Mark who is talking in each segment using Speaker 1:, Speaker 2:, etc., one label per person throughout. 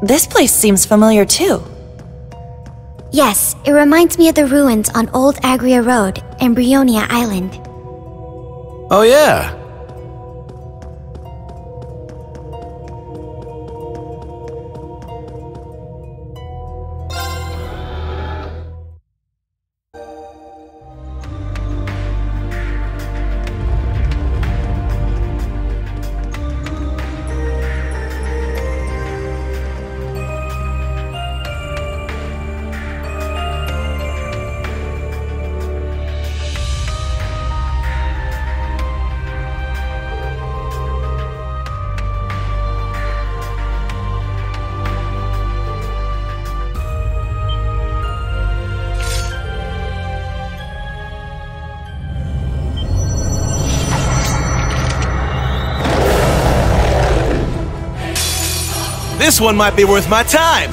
Speaker 1: This place seems familiar too.
Speaker 2: Yes, it reminds me of the ruins on Old Agria Road and Brionia Island.
Speaker 3: Oh yeah. This one might be worth my time!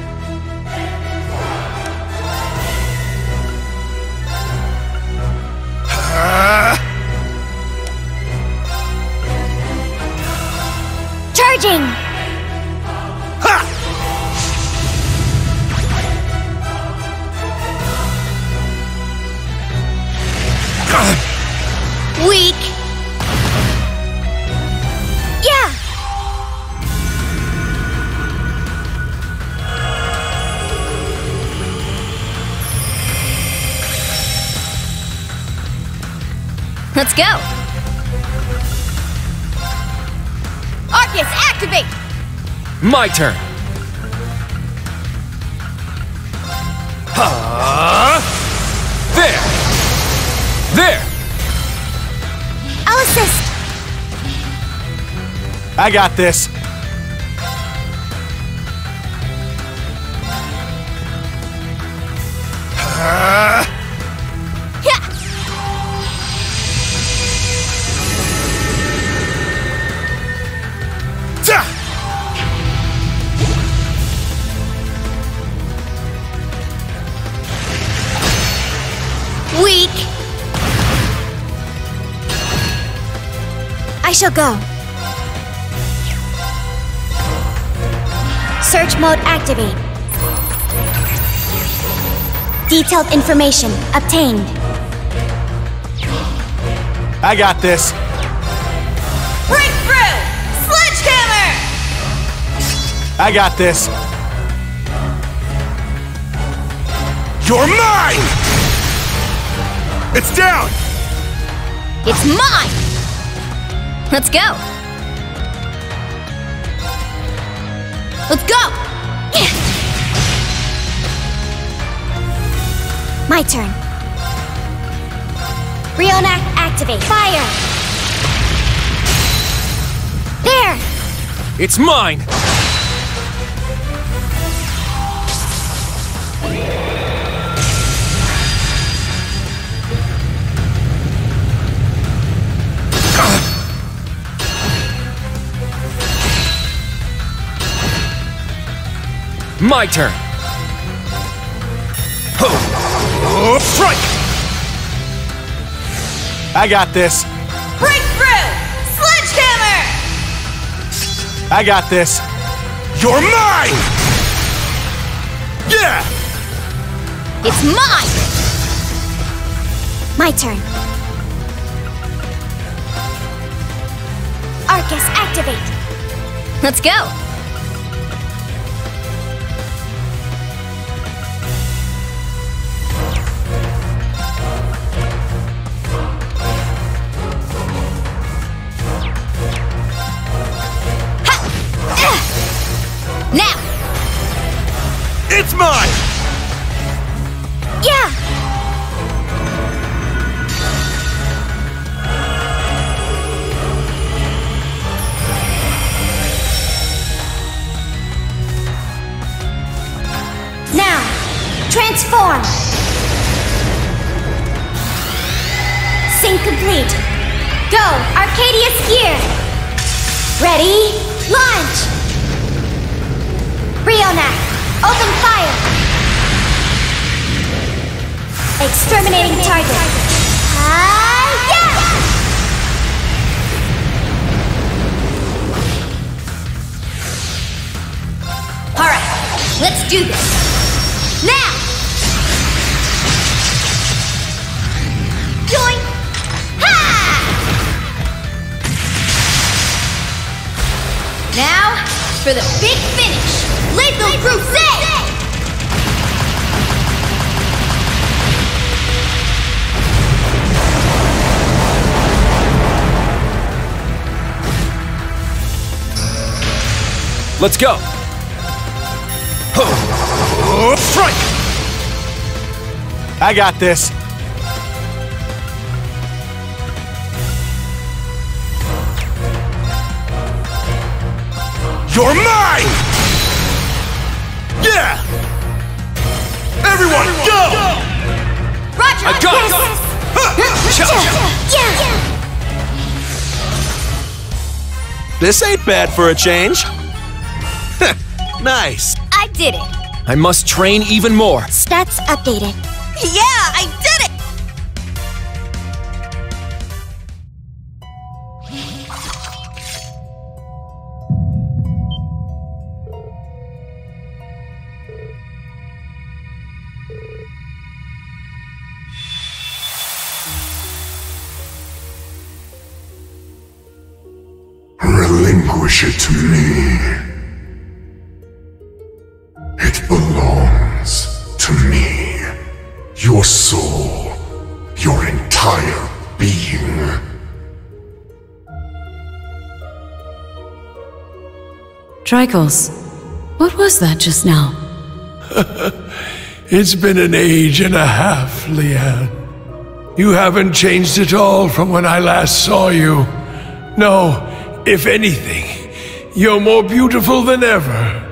Speaker 2: Charging!
Speaker 3: Ha!
Speaker 2: Weak! Yeah!
Speaker 4: Let's go! Arcus, activate!
Speaker 5: My turn! There! There!
Speaker 2: I'll assist!
Speaker 3: I got this.
Speaker 2: Weak! I shall go. Search mode activate. Detailed information obtained.
Speaker 3: I got this.
Speaker 4: Breakthrough! Sledgehammer!
Speaker 3: I got this. You're mine! It's down!
Speaker 4: It's mine! Let's go! Let's go!
Speaker 2: My turn. Rionac activate. Fire! There!
Speaker 5: It's mine! My turn!
Speaker 3: Strike! I got this.
Speaker 4: Breakthrough! Sledgehammer!
Speaker 3: I got this. You're mine! Yeah!
Speaker 4: It's mine!
Speaker 2: My turn. Arcus activate.
Speaker 4: Let's go! Now!
Speaker 3: It's mine!
Speaker 2: Yeah! Now, transform! Sync complete. Go, Arcadius here! Ready, launch! Rionac, open fire! Exterminating target. Yeah!
Speaker 4: All right. for the big finish! Lethal Crusade!
Speaker 5: Let's go!
Speaker 3: Strike! I got this. You're mine! Yeah! Everyone, go!
Speaker 4: Roger!
Speaker 5: I got it!
Speaker 3: This ain't bad for a change. Nice.
Speaker 4: I did it!
Speaker 5: I must train even more.
Speaker 2: Stats updated.
Speaker 4: Yeah, I did it!
Speaker 6: Relinquish it to me. It belongs to me. Your soul, your entire being.
Speaker 7: Dreichels, what was that just now?
Speaker 8: It's been an age and a half, Lianne. You haven't changed at all from when I last saw you. No, if anything, you're more beautiful than ever.